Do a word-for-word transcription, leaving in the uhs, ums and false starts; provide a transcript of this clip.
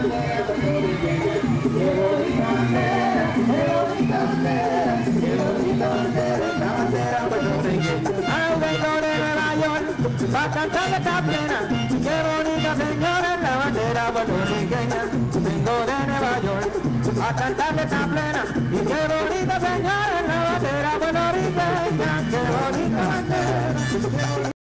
a cantar esta plena, qué bonita señora es la bandera puertorriqueña. Vengo de Nueva York a cantar esta plena, y qué bonita señora es la bandera puertorriqueña, qué bonita bandera.